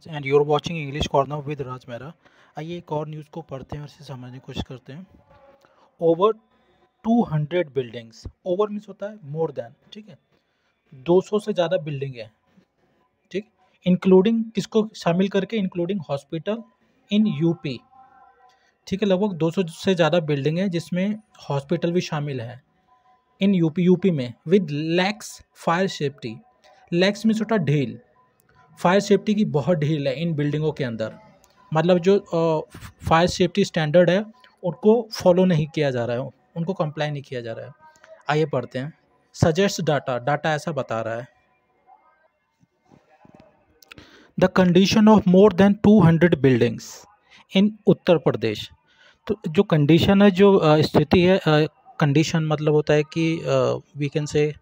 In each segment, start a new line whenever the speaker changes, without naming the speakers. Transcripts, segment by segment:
And you're watching English corner with Raj Mehra. आइए एक और न्यूज़ को पढ़ते हैं और इसे समझने की कोशिश करते हैं। ओवर 200 बिल्डिंग्स, ओवर मीन्स होता है मोर देन, ठीक है। 200 से ज़्यादा बिल्डिंग है, ठीक। इंक्लूडिंग किसको शामिल करके, इंक्लूडिंग हॉस्पिटल इन यूपी, ठीक है। लगभग 200 से ज़्यादा बिल्डिंग है जिसमें हॉस्पिटल भी शामिल है इन यूपी में, with lax fire safety. Lax means होता है ढील, फायर सेफ्टी की बहुत ढील है इन बिल्डिंगों के अंदर। मतलब जो फायर सेफ्टी स्टैंडर्ड है उनको फॉलो नहीं किया जा रहा है, उनको कंप्लाई नहीं किया जा रहा है। आइए पढ़ते हैं। सजेस्ट डाटा, डाटा ऐसा बता रहा है। The condition of more than 200 buildings in Uttar Pradesh. तो जो कंडीशन है, जो स्थिति है, कंडीशन मतलब होता है कि वी कैन से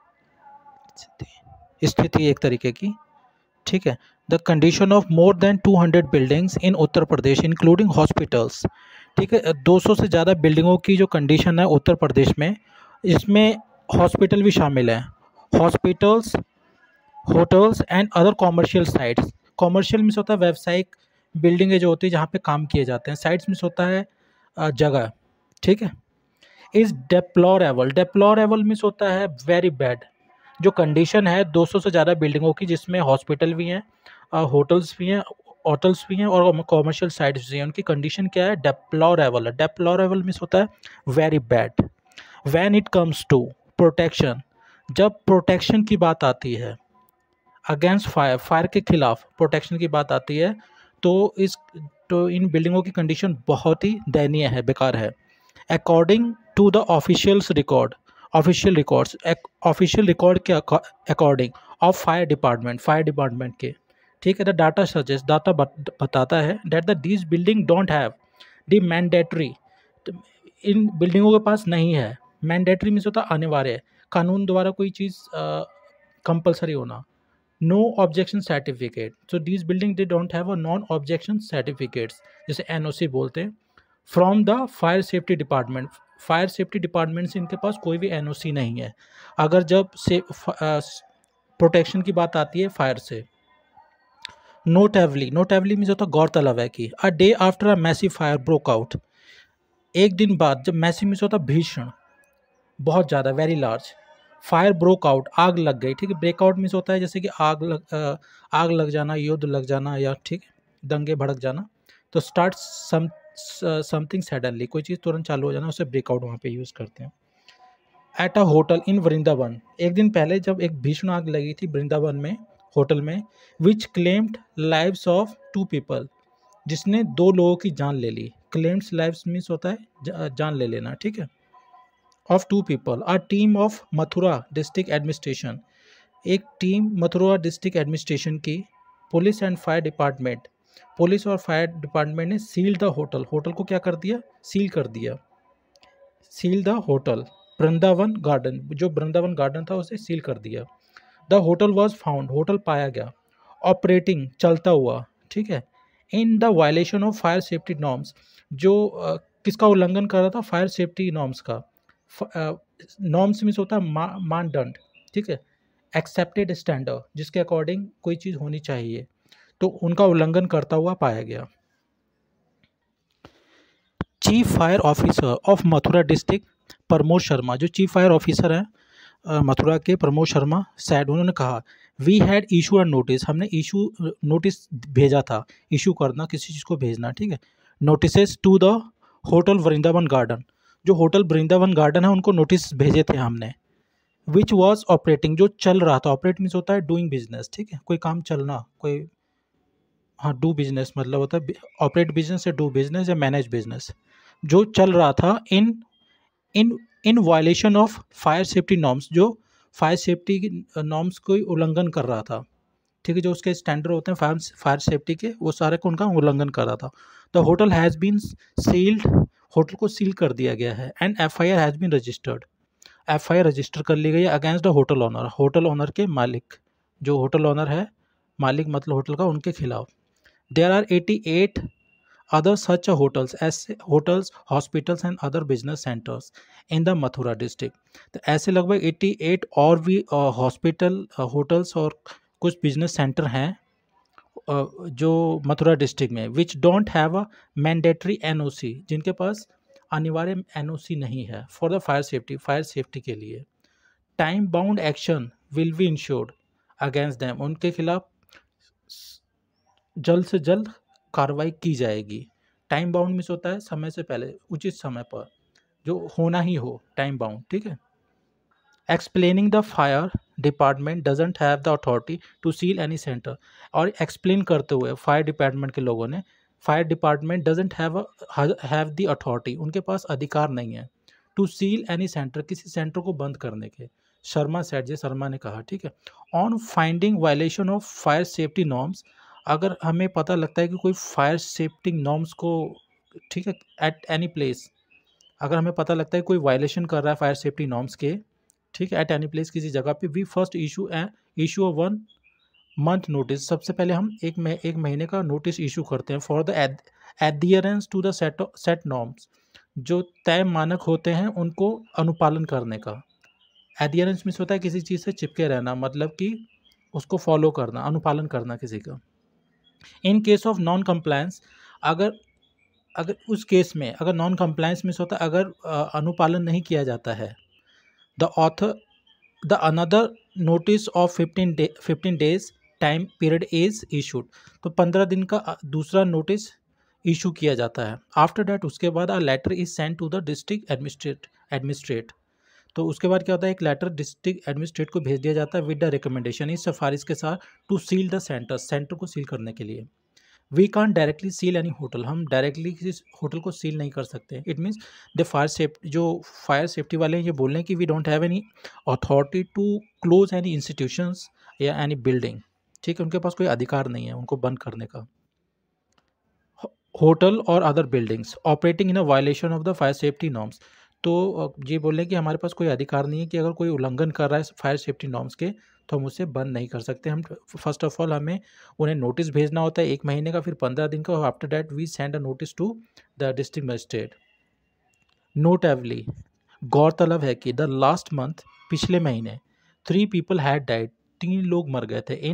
स्थिति एक तरीके की, ठीक है। The condition of more than 200 buildings in Uttar Pradesh including hospitals, ठीक है। 200 से ज़्यादा बिल्डिंगों की जो कंडीशन है उत्तर प्रदेश में, इसमें हॉस्पिटल भी शामिल है। Hospitals, hotels and other commercial sites. Commercial means होता है व्यावसायिक बिल्डिंगें जो होती है जहाँ पे काम किए जाते हैं। साइट्स मीन्स होता है जगह, ठीक है। इज़ डेप्लोरेबल, डेप्लोरेबल मीन्स होता है वेरी बैड। जो कंडीशन है 200 से ज़्यादा बिल्डिंगों की जिसमें हॉस्पिटल भी हैं, होटल्स भी हैं और कॉमर्शियल साइट्स भी हैं, उनकी कंडीशन क्या है, डेप्लोरेबल है। डेप्लोरेबल मीन्स होता है very bad. When it comes to protection, जब प्रोटेक्शन की बात आती है, अगेंस्ट फायर, फायर के खिलाफ प्रोटेक्शन की बात आती है, तो इन बिल्डिंगों की कंडीशन बहुत ही दयनीय है, बेकार है। According to the officials record, official records, official record के अकॉर्डिंग ऑफ फायर डिपार्टमेंट के, ठीक है। द डाटा सजेस्ट, डाटा बताता है that the these building don't have the mandatory, इन बिल्डिंगों के पास नहीं है। मैंडेटरी मीन्स होता है अनिवार्य है, कानून द्वारा कोई चीज़ कंपलसरी होना। No objection certificate, so these building they don't have a non objection certificates, जैसे एनओसी बोलते हैं, from the fire safety department. Fire safety department से इनके पास कोई भी एनओसी नहीं है। अगर जब से प्रोटेक्शन की बात आती है फायर से। नोटेवली, नोटेवली मीन्स होता है गौरतलब है कि a day after a massive fire broke out, एक दिन बाद, जब मैसिव मीन्स होता है भीषण, बहुत ज़्यादा, very large. Fire broke out, आग लग गई, ठीक है। ब्रेकआउट मीन्स होता है जैसे कि आग लग जाना, युद्ध लग जाना, या ठीक है दंगे भड़क जाना। तो स्टार्ट समथिंग सडनली, कोई चीज़ तुरंत चालू हो जाना, उसे ब्रेकआउट वहाँ पे यूज़ करते हैं। At a hotel in Vrindavan, एक दिन पहले जब एक भीषण आग लगी थी वृंदावन में, होटल में, which claimed lives of 2 people, जिसने 2 लोगों की जान ले ली। क्लेम्स लाइव्स मीन्स होता है जान ले लेना, ठीक है। Of 2 people, a team of Mathura district administration, एक टीम मथुरा डिस्ट्रिक्ट एडमिनिस्ट्रेशन की, police and fire department, police और फायर डिपार्टमेंट ने सील द होटल, होटल को क्या कर दिया, सील कर दिया। Seal the hotel, Vrindavan garden, जो वृंदावन गार्डन था उसे सील कर दिया। The hotel was found, hotel पाया गया, ऑपरेटिंग, चलता हुआ, ठीक है, in the violation of fire safety norms, जो किसका उल्लंघन कर रहा था, फायर सेफ्टी नॉर्म्स का। नॉर्म्स मीन्स होता है मानदंड, ठीक है। एक्सेप्टेड स्टैंडर्ड, जिसके अकॉर्डिंग कोई चीज़ होनी चाहिए, तो उनका उल्लंघन करता हुआ पाया गया। Chief fire officer of Mathura district Pramod Sharma, जो चीफ फायर ऑफिसर हैं मथुरा के, प्रमोद शर्मा सैड, उन्होंने कहा, we had issue a notice, हमने इशू नोटिस भेजा था, इशू करना, किसी चीज़ को भेजना, ठीक है। Notices to the hotel Vrindavan garden, जो होटल वृंदावन गार्डन है उनको नोटिस भेजे थे हमने। विच वॉज ऑपरेटिंग, जो चल रहा था, ऑपरेट मीन्स होता है डूइंग बिजनेस, ठीक है, कोई काम चलना, कोई, हाँ, डू बिजनेस मतलब होता है ऑपरेट बिजनेस या डू बिजनेस या मैनेज बिजनेस, जो चल रहा था in in in violation of fire safety norms, जो फायर सेफ्टी की नॉर्म्स को उल्लंघन कर रहा था, ठीक है। जो उसके स्टैंडर्ड होते हैं फायर सेफ्टी के, वो सारे को उनका उल्लंघन कर रहा था। The hotel has been sealed, hotel को सील कर दिया गया है। And FIR has been registered, FIR register कर ली गई है against the hotel owner, hotel owner के मालिक, जो होटल ओनर है, मालिक मतलब होटल का, उनके खिलाफ। There are 88 other such hotels as hotels, hospitals and other business centers in the Mathura district. तो ऐसे लगभग 88 और भी हॉस्पिटल, होटल्स और कुछ बिजनेस सेंटर हैं जो मथुरा डिस्ट्रिक्ट में, which don't have a mandatory NOC, जिनके पास अनिवार्य एनओसी नहीं है फॉर द फायर सेफ्टी के लिए। Time bound action will be ensured against them, उनके खिलाफ जल्द से जल्द कार्रवाई की जाएगी। टाइम बाउंड मीन्स होता है समय से पहले, उचित समय पर जो होना ही हो, टाइम बाउंड, ठीक है। Explaining the fire department doesn't have the authority to seal any centre, और एक्सप्लेन करते हुए फायर डिपार्टमेंट के लोगों ने, fire department doesn't have the authority, उनके पास अधिकार नहीं है, टू सील एनी सेंटर, किसी सेंटर को बंद करने के। शर्मा सेठ, जे शर्मा ने कहा, ठीक है। On finding violation of fire safety norms, अगर हमें पता लगता है कि कोई फायर सेफ्टी नॉर्म्स को, ठीक है, एट एनी प्लेस, अगर हमें पता लगता है कोई वायलेशन कर रहा है फायर सेफ्टी नॉर्म्स के, ठीक है, एट एनी प्लेस, किसी जगह पे, we first issue a 1 month notice, सबसे पहले हम एक महीने का नोटिस इशू करते हैं for the adherence to the set norms, जो तय मानक होते हैं उनको अनुपालन करने का। एडियरेंस मीन्स होता है किसी चीज़ से चिपके रहना, मतलब कि उसको फॉलो करना, अनुपालन करना किसी का। In case of non compliance, अगर उस केस में अगर नॉन कंप्लायंस मीन्स होता है अगर अनुपालन नहीं किया जाता है, the another notice of 15 days time period is issued, तो 15 दिन का दूसरा नोटिस इशू किया जाता है। आफ्टर डैट, उसके बाद a letter is send to the district administrate, तो उसके बाद क्या होता है, एक लेटर डिस्ट्रिक्ट एडमिनिस्ट्रेट को भेज दिया जाता है विद द रिकमेंडेशन, इस सिफारिश के साथ, टू सील द सेंटर को सील करने के लिए। We can directly seal any hotel, हम डायरेक्टली किसी होटल को सील नहीं कर सकते। It means the fire safety वाले हैं ये बोल रहे हैं कि we don't have any authority to close any institutions या एनी बिल्डिंग, ठीक है, उनके पास कोई अधिकार नहीं है उनको बंद करने का। होटल और other buildings operating in a violation of the fire safety norms, तो ये बोल रहे हैं कि हमारे पास कोई अधिकार नहीं है कि अगर कोई उल्लंघन कर रहा है फायर सेफ्टी नॉर्म्स के, तो हम उसे बंद नहीं कर सकते। हम फर्स्ट ऑफ ऑल हमें उन्हें नोटिस भेजना होता है 1 महीने का, फिर 15 दिन का, after that we send a notice to the district magistrate. Notably, गौरतलब है कि द लास्ट मंथ, पिछले महीने, 3 पीपल हैड डाइड, 3 लोग मर गए थे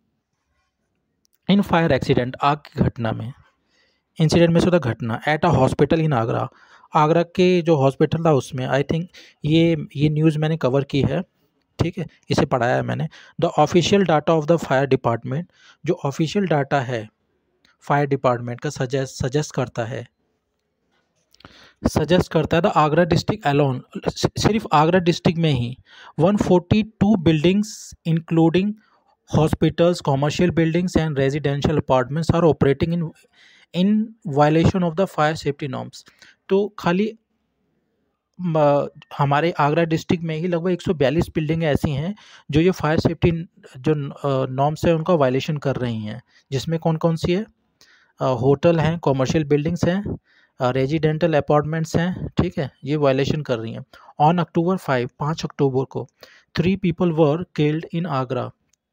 इन फायर एक्सीडेंट, आग की घटना में। इंसिडेंट में से होता घटना, at a hospital in Agra, Agra के जो हॉस्पिटल था उसमें। आई थिंक ये न्यूज़ मैंने कवर की है, ठीक है, इसे पढ़ाया है मैंने। The official data of the fire department, जो ऑफिशियल डाटा है फायर डिपार्टमेंट का, सजेस्ट करता है द आगरा डिस्ट्रिक्ट अलोन, सिर्फ आगरा डिस्ट्रिक्ट में ही 142 buildings including hospitals, commercial buildings and residential apartments are operating in violation of the fire safety norms, तो खाली हमारे आगरा डिस्ट्रिक्ट में ही लगभग 142 बिल्डिंग ऐसी हैं जो ये फायर सेफ्टी जो नॉर्म्स है उनका वायलेशन कर रही हैं, जिसमें कौन कौन सी है, होटल हैं, कॉमर्शियल बिल्डिंग्स हैं, रेजिडेंटल अपार्टमेंट्स हैं, ठीक है, ये वायलेशन कर रही हैं। ऑन अक्टूबर 5 अक्टूबर को 3 people were killed in Agra,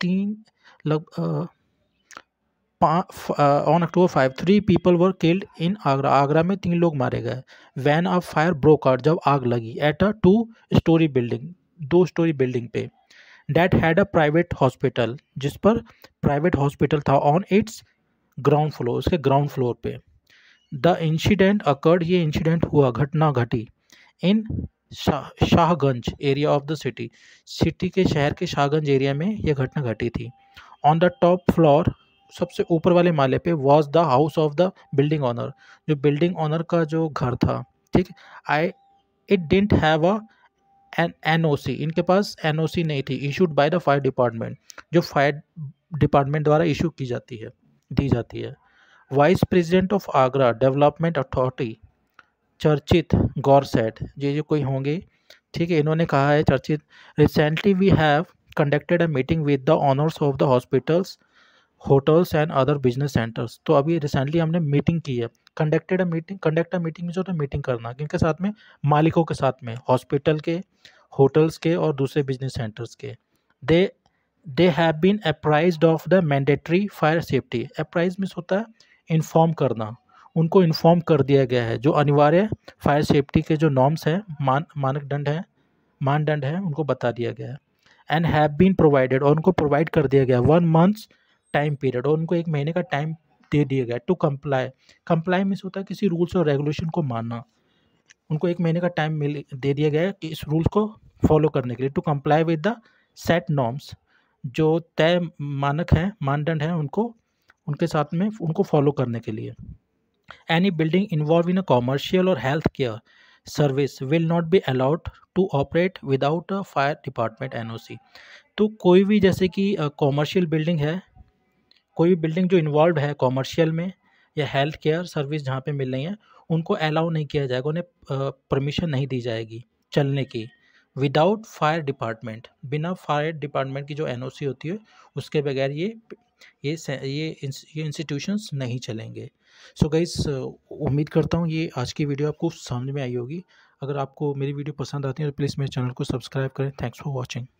on October 5 3 people were killed in Agra, Agra में 3 लोग मारे गए। When a fire broke out, जब आग लगी, at a 2 storey building, 2 storey building पे, that had a private hospital, जिस पर प्राइवेट हॉस्पिटल था, ऑन इट्स ग्राउंड फ्लोर, उसके ग्राउंड फ्लोर पे। द इंसिडेंट अकर्ड, ये इंसिडेंट हुआ, घटना घटी, in Shahganj area of the city के शहर के शाहगंज एरिया में यह घटना घटी थी। ऑन द टॉप फ्लोर, सबसे ऊपर वाले माले पे, was the house of the building owner, जो बिल्डिंग ऑनर का जो घर था, ठीक। It didn't have an NOC, इनके पास एनओसी नहीं थी, issued by the fire department, जो फायर डिपार्टमेंट द्वारा इशू दी जाती है। Vice president of Agra development authority Charchit Gaur सेठ, ये जो कोई होंगे, ठीक है, इन्होंने कहा है, Charchit, recently we have conducted a meeting with the owners of the hospitals, hotels and other business centres, तो अभी रिसेंटली हमने मीटिंग की है। कंडक्ट अ मीटिंग में जो होता है मीटिंग करना, किनके साथ में, मालिकों के साथ में, हॉस्पिटल के, होटल्स के और दूसरे बिजनेस सेंटर्स के। They have been apprised of the mandatory fire safety, apprise means होता है इन्फॉर्म करना, उनको इन्फॉर्म कर दिया गया है जो अनिवार्य फायर सेफ्टी के जो नॉर्म्स हैं, मानदंड है, उनको बता दिया गया है। एंड हैव बीन प्रोवाइडेड, और उनको प्रोवाइड कर दिया गया 1 मंथ टाइम पीरियड, और उनको 1 महीने का टाइम दे दिया गया टू कंप्लाई। कंप्लाई मीन्स होता है किसी रूल्स और रेगुलेशन को मानना। उनको 1 महीने का टाइम दे दिया गया है कि इस रूल्स को फॉलो करने के लिए, to comply with the set norms, जो तय मानक हैं, मानदंड हैं, उनको उनके साथ में उनको फॉलो करने के लिए। Any building involve in a commercial और health care service will not be allowed to operate without a fire department NOC। तो कोई भी जैसे कि कॉमर्शियल बिल्डिंग है, कोई भी बिल्डिंग जो इन्वॉल्व है कॉमर्शियल में या हेल्थ केयर सर्विस जहाँ पे मिल रही हैं, उनको अलाउ नहीं किया जाएगा, उन्हें परमिशन नहीं दी जाएगी चलने की विदाउट फायर डिपार्टमेंट, बिना फायर डिपार्टमेंट की जो NOC होती है उसके बगैर ये इंस्टीट्यूशंस नहीं चलेंगे। सो गाइस, उम्मीद करता हूँ ये आज की वीडियो आपको समझ में आई होगी। अगर आपको मेरी वीडियो पसंद आती है तो प्लीज़ मेरे चैनल को सब्सक्राइब करें। Thanks for watching.